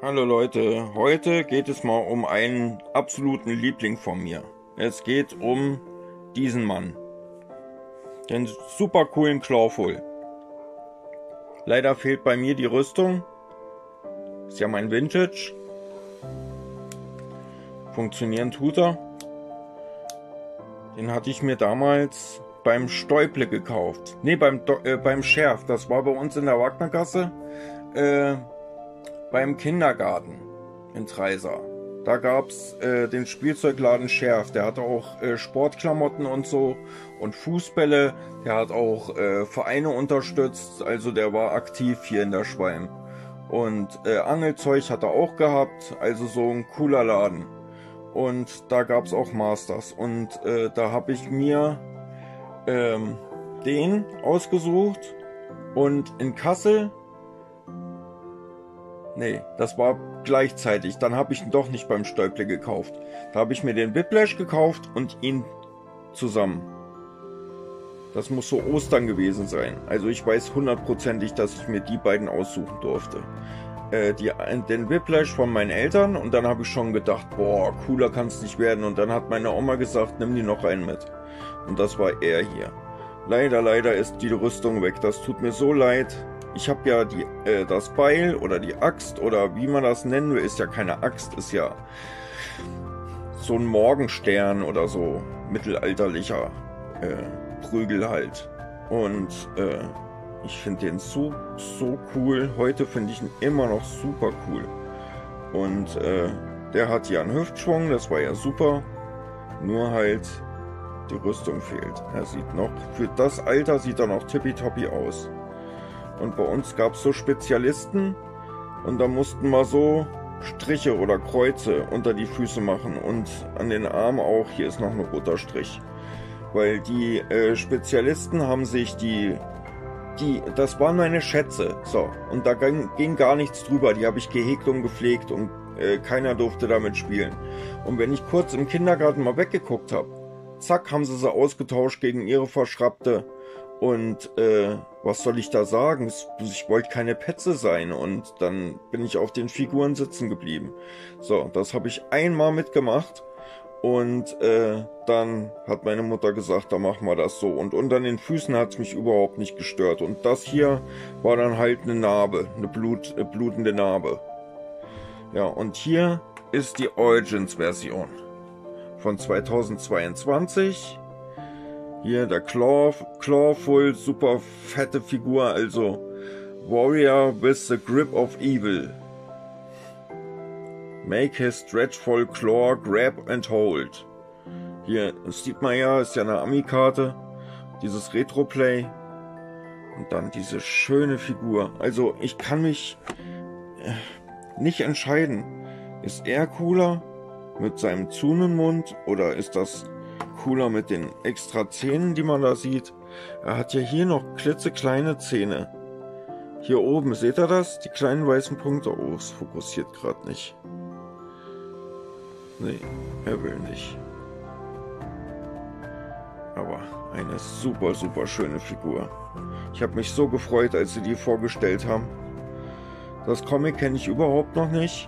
Hallo Leute, heute geht es mal um einen absoluten Liebling von mir. Es geht um diesen Mann, den super coolen Clawful. Leider fehlt bei mir die Rüstung. Ist ja mein Vintage. Funktionieren tut er. Den hatte ich mir damals beim Stäuble gekauft. Ne, beim Schärf. Das war bei uns in der Wagnergasse. Beim Kindergarten in Treisa. Da gab's den Spielzeugladen Schärf. Der hatte auch Sportklamotten und so und Fußbälle. Der hat auch Vereine unterstützt. Also der war aktiv hier in der Schwalm. Und Angelzeug hat er auch gehabt. Also so ein cooler Laden. Und da gab's auch Masters. Und da habe ich mir den ausgesucht. Und in Kassel... Nee, das war gleichzeitig. Dann habe ich ihn doch nicht beim Stäuble gekauft. Da habe ich mir den Whiplash gekauft und ihn zusammen. Das muss so Ostern gewesen sein. Also ich weiß hundertprozentig, dass ich mir die beiden aussuchen durfte. Den Whiplash von meinen Eltern und dann habe ich schon gedacht, boah, cooler kann es nicht werden. Und dann hat meine Oma gesagt, nimm die noch einen mit. Und das war er hier. Leider ist die Rüstung weg. Das tut mir so leid. Ich habe ja das Beil oder die Axt oder wie man das nennen will, ist ja keine Axt, ist ja so ein Morgenstern oder so mittelalterlicher Prügel halt. Und ich finde den so cool. Heute finde ich ihn immer noch super cool. Und der hat ja einen Hüftschwung, das war ja super. Nur halt die Rüstung fehlt. Er sieht noch, für das Alter sieht er noch tippitoppi aus. Und bei uns gab es so Spezialisten und da mussten wir so Striche oder Kreuze unter die Füße machen und an den Armen auch. Hier ist noch ein roter Strich. Weil die Spezialisten haben sich das waren meine Schätze. So, und da ging gar nichts drüber. Die habe ich gehegt und gepflegt und keiner durfte damit spielen. Und wenn ich kurz im Kindergarten mal weggeguckt habe, zack, haben sie ausgetauscht gegen ihre verschrappte. Und was soll ich da sagen? Ich wollte keine Petze sein und dann bin ich auf den Figuren sitzen geblieben. So, das habe ich einmal mitgemacht und dann hat meine Mutter gesagt, da machen wir das so. Und unter den Füßen hat es mich überhaupt nicht gestört. Und das hier war dann halt eine Narbe, eine blutende Narbe. Ja, und hier ist die Origins-Version von 2022. Hier der Clawful, super fette Figur, also Warrior with the Grip of Evil. Make his stretchful claw grab and hold. Hier, das sieht man ja, ist ja eine Ami-Karte, dieses Retroplay. Und dann diese schöne Figur. Also ich kann mich nicht entscheiden. Ist er cooler mit seinem Zungenmund oder ist das cooler mit den extra Zähnen, die man da sieht? Er hat ja hier noch klitzekleine Zähne. Hier oben, seht ihr das? Die kleinen weißen Punkte. Oh, es fokussiert gerade nicht. Nee, er will nicht. Aber eine super schöne Figur. Ich habe mich so gefreut, als sie die vorgestellt haben. Das Comic kenne ich überhaupt noch nicht.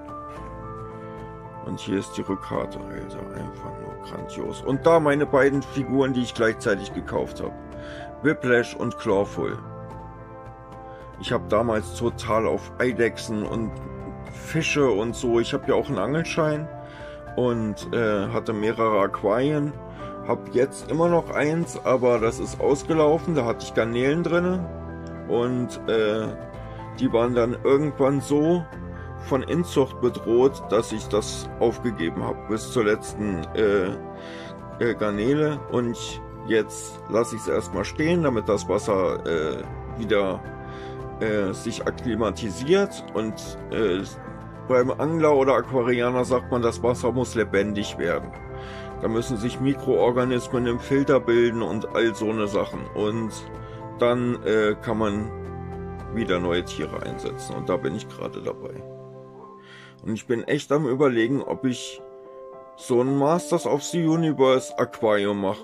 Und hier ist die Rückkarte, Alter, einfach nur grandios. Und da meine beiden Figuren, die ich gleichzeitig gekauft habe. Whiplash und Clawful. Ich habe damals total auf Eidechsen und Fische und so. Ich habe ja auch einen Angelschein und hatte mehrere Aquarien. Hab jetzt immer noch eins, aber das ist ausgelaufen. Da hatte ich Garnelen drin. Und die waren dann irgendwann so von Inzucht bedroht, dass ich das aufgegeben habe bis zur letzten Garnele und jetzt lasse ich es erstmal stehen, damit das Wasser wieder sich akklimatisiert und beim Angler oder Aquarianer sagt man, das Wasser muss lebendig werden. Da müssen sich Mikroorganismen im Filter bilden und all so eine Sachen und dann kann man wieder neue Tiere einsetzen und da bin ich gerade dabei. Und ich bin echt am Überlegen, ob ich so ein Masters of the Universe Aquarium mache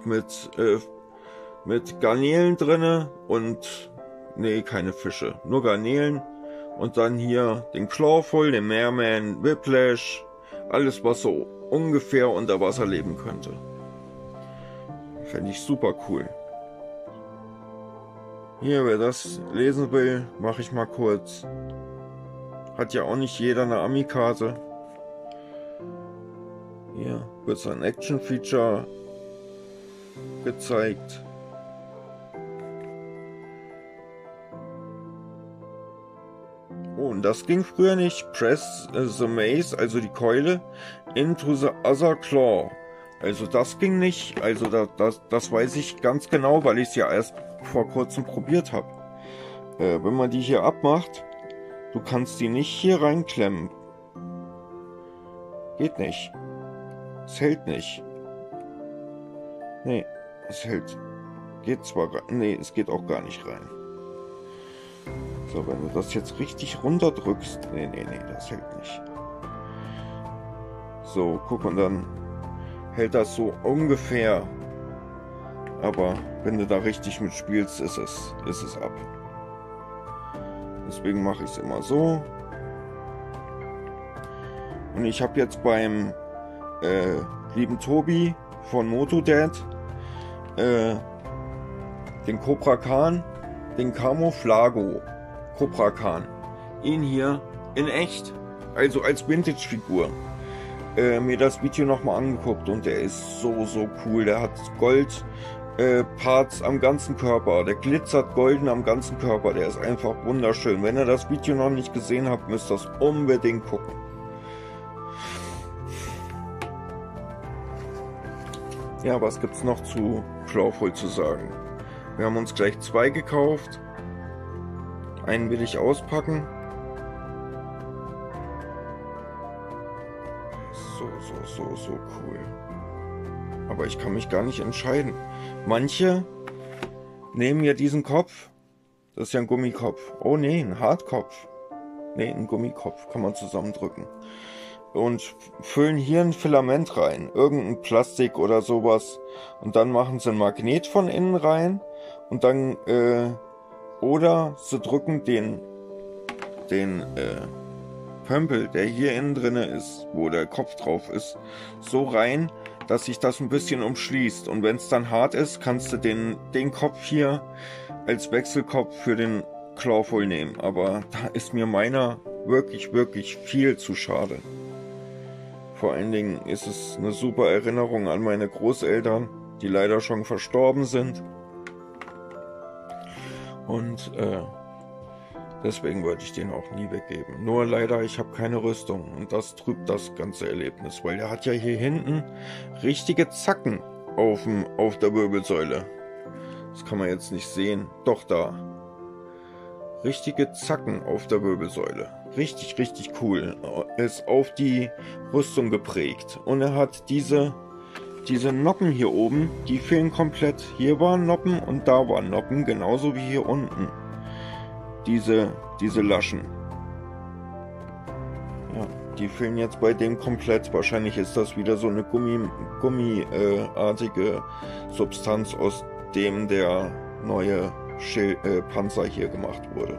mit Garnelen drinne und nee, keine Fische, nur Garnelen Und dann hier den Clawful, den Merman, Whiplash, alles was so ungefähr unter Wasser leben könnte. Fände ich super cool. Hier, wer das lesen will, mache ich mal kurz. Hat ja auch nicht jeder eine Ami-Karte. Hier wird so ein Action-Feature gezeigt. Oh, und das ging früher nicht. Press the mace, also die Keule, into the other claw. Also das ging nicht. Also das weiß ich ganz genau, weil ich es ja erst vor kurzem probiert habe. Wenn man die hier abmacht, du kannst die nicht hier reinklemmen. Geht nicht. Es hält nicht. Nee, es hält. Geht zwar rein. Nee, es geht auch gar nicht rein. So, wenn du das jetzt richtig runterdrückst. Nee, das hält nicht. So, guck, und dann hält das so ungefähr. Aber wenn du da richtig mitspielst, ist es ab. Deswegen mache ich es immer so. Und ich habe jetzt beim lieben Tobi von Motodad den Cobra Khan, den Camouflago Cobra Khan. Ihn hier in echt, also als Vintage-Figur. Mir das Video nochmal angeguckt und der ist so cool. Der hat Gold Parts am ganzen Körper. Der glitzert golden am ganzen Körper. Der ist einfach wunderschön. Wenn ihr das Video noch nicht gesehen habt, müsst ihr das unbedingt gucken. Ja, was gibt's noch zu Clawful zu sagen? Wir haben uns gleich 2 gekauft. Einen will ich auspacken. So cool. Aber ich kann mich gar nicht entscheiden. Manche nehmen ja diesen Kopf. Das ist ja ein Gummikopf. Oh nee, ein Hartkopf. Nee, ein Gummikopf. Kann man zusammendrücken. Und füllen hier ein Filament rein. Irgendein Plastik oder sowas. Und dann machen sie ein Magnet von innen rein. Und dann, oder sie drücken den Pömpel, der hier innen drin ist, wo der Kopf drauf ist, so rein, dass sich das ein bisschen umschließt. Und wenn es dann hart ist, kannst du den Kopf hier als Wechselkopf für den Clawful nehmen. Aber da ist mir meiner wirklich viel zu schade. Vor allen Dingen ist es eine super Erinnerung an meine Großeltern, die leider schon verstorben sind. Und deswegen wollte ich den auch nie weggeben. Nur leider, ich habe keine Rüstung und das trübt das ganze Erlebnis, weil der hat ja hier hinten richtige Zacken auf der Wirbelsäule. Das kann man jetzt nicht sehen. Doch, da. Richtige Zacken auf der Wirbelsäule. Richtig cool. Ist auf die Rüstung geprägt. Und er hat diese Noppen hier oben, die fehlen komplett. Hier waren Noppen und da waren Noppen, genauso wie hier unten. Diese Laschen. Ja, die fehlen jetzt bei dem komplett. Wahrscheinlich ist das wieder so eine gummiartige Substanz, aus dem der neue Panzer hier gemacht wurde.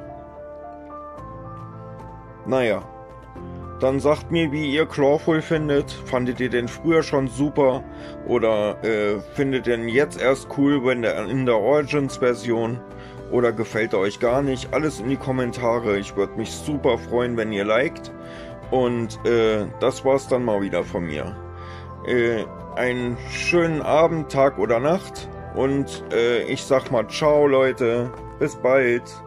Naja, dann sagt mir, wie ihr Clawful findet. Fandet ihr den früher schon super? Oder findet ihr den jetzt erst cool, wenn der in der Origins-Version? Oder gefällt er euch gar nicht? Alles in die Kommentare. Ich würde mich super freuen, wenn ihr liked. Und das war's dann mal wieder von mir. Einen schönen Abend, Tag oder Nacht. Und ich sag mal ciao, Leute. Bis bald.